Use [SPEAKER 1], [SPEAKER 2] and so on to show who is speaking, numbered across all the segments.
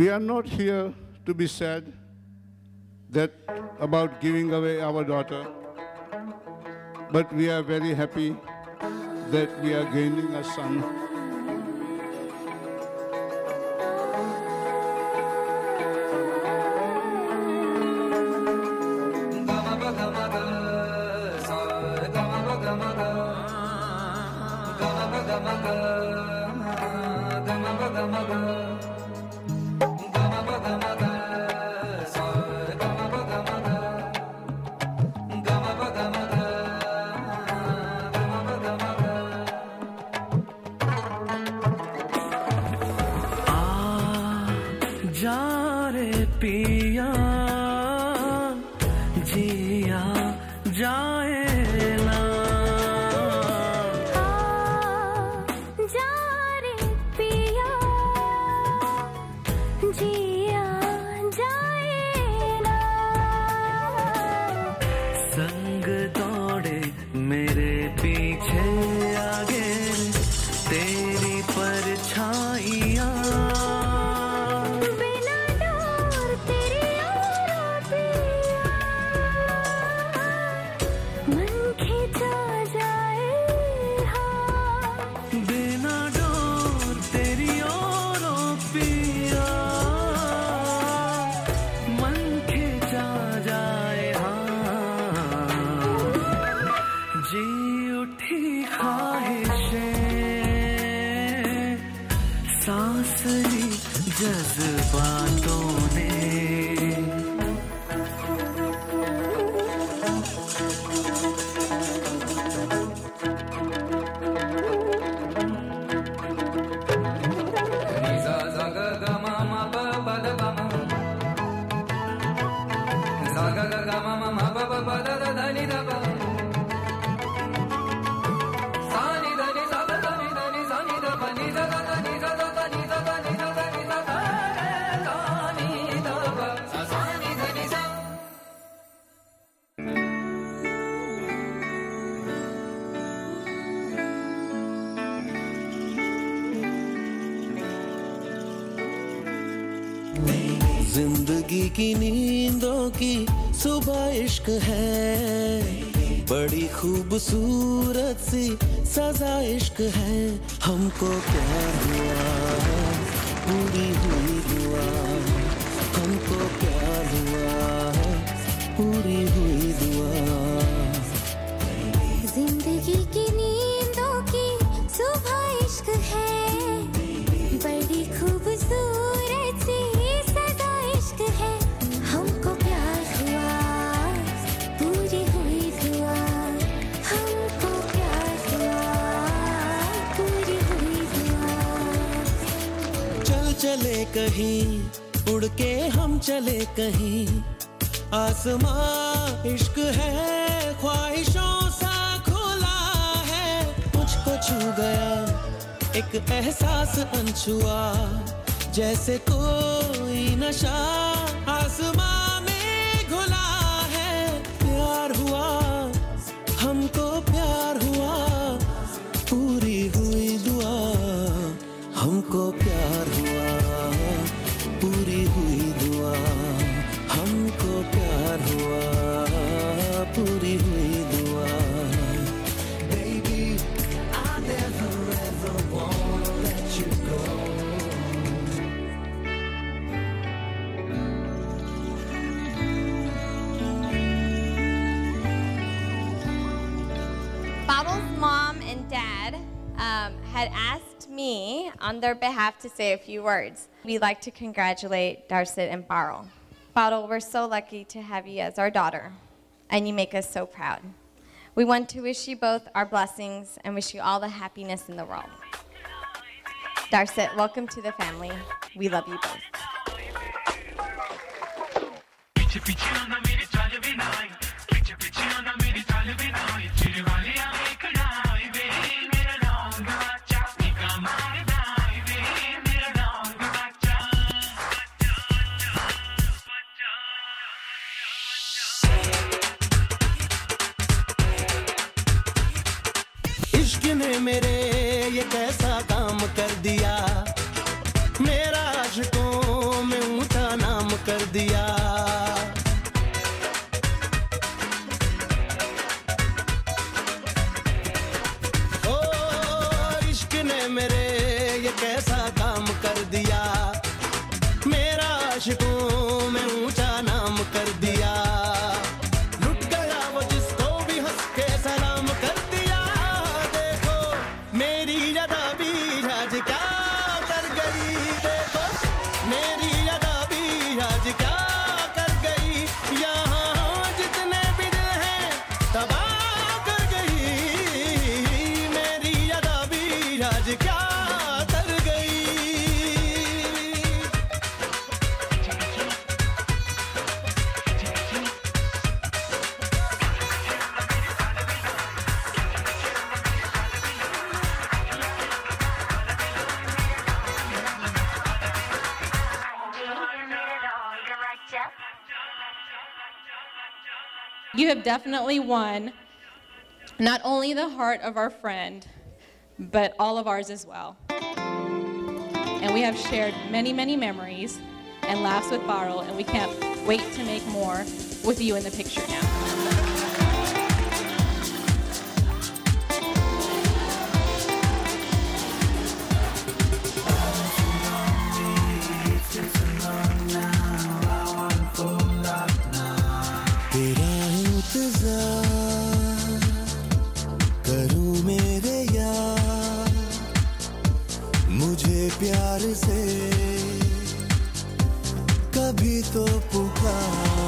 [SPEAKER 1] We are not here to be sad about giving away our daughter, but we are very happy that we are gaining a son.
[SPEAKER 2] जिंदगी की नींदों की सुबह इश्क है, बड़ी खूबसूरत सी सजा इश्क है। हमको प्यार हुआ पूरी हुई दुआ, हमको प्यार हुआ पूरी हुई दुआ।
[SPEAKER 3] जिंदगी की नींदों की सुबह इश्क है, बड़ी खूबसूरत सी सजा इश्क है। हमको प्यार हुआ पूरी हुई दुआ, हमको प्यार हुआ पूरी हुई दुआ।
[SPEAKER 2] चल चले कहीं उड़ के हम चले कहीं, आसमां इश्क है ख्वाहिशों सा खुला है। मुझको छू गया एक एहसास अनछुआ, जैसे कोई नशा आसमां में घुला है। प्यार हुआ हमको प्यार हुआ पूरी हुई दुआ, हमको प्यार हुआ पूरी हुई दुआ, हमको प्यार हुआ पूरी हुई दुआ। Baby, I never ever wanna let you go.
[SPEAKER 4] Bottle's mom and dad had asked me on their behalf to say a few words. We'd like to congratulate Darcet and Barrel. Bottle, we're so lucky to have you as our daughter, and you make us so proud. We want to wish you both our blessings and wish you all the happiness in the world. Darcet, welcome to the family. We love you both.
[SPEAKER 2] इश्क ने मेरे ये कैसा काम कर दिया, मेरा आशिकों में दिया। ओ इश्क ने मेरे ये कैसा काम कर दिया, मेरा आशिकों में ऊंचा नाम कर दिया। लुट गया वो जिसको भी हंस के सलाम कर दिया। देखो मेरी अदा भी आज क्या कर गई, देखो मेरी अदा भी आज क्या कर गई। यहाँ जितने भी दिल हैं तबाह कर गई, मेरी अदा भी आज क्या कर गई।
[SPEAKER 5] You have definitely won not only the heart of our friend, but all of ours as well. And we have shared many, many memories and laughs with Barrel, and we can't wait to make more with you in the picture now.
[SPEAKER 2] तेरा इंतजार करूं मेरे यार, मुझे प्यार से कभी तो पुकार।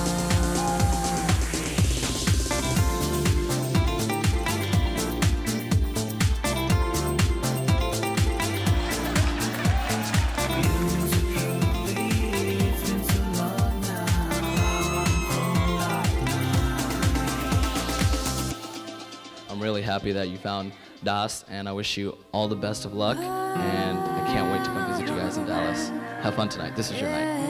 [SPEAKER 6] I'm really happy that you found Das, and I wish you all the best of luck, and I can't wait to come visit you guys in Dallas. Have fun tonight. This is your night.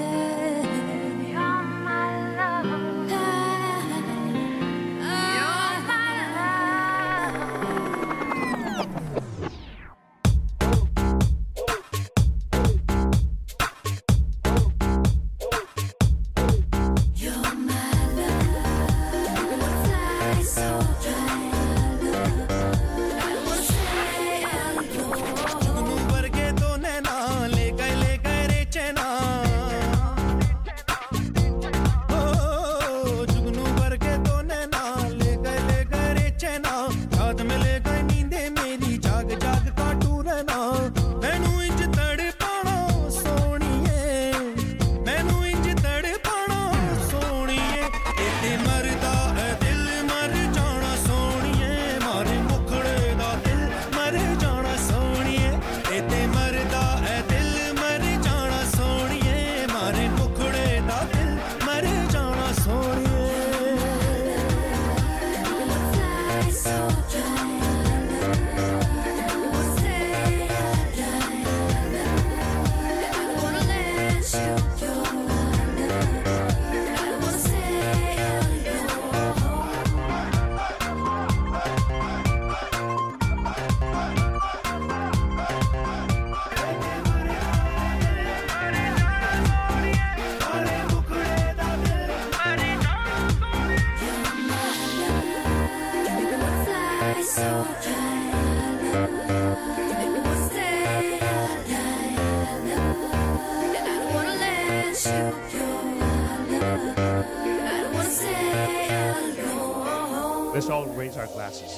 [SPEAKER 7] Let's all raise our glasses.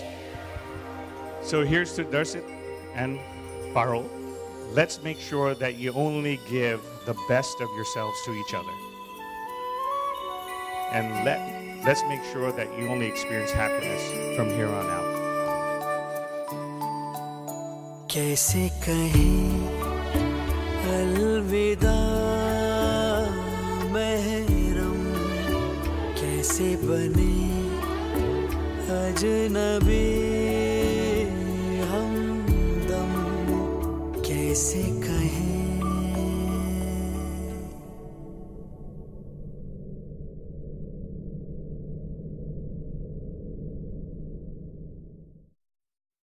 [SPEAKER 7] So here's to Darsit and Parul. Let's make sure that you only give the best of yourselves to each other. And let's make sure that you only experience happiness from here on out.
[SPEAKER 2] कैसे कहें अलविदा महरम, कैसे बने अजनबी हमदम, कैसे कहें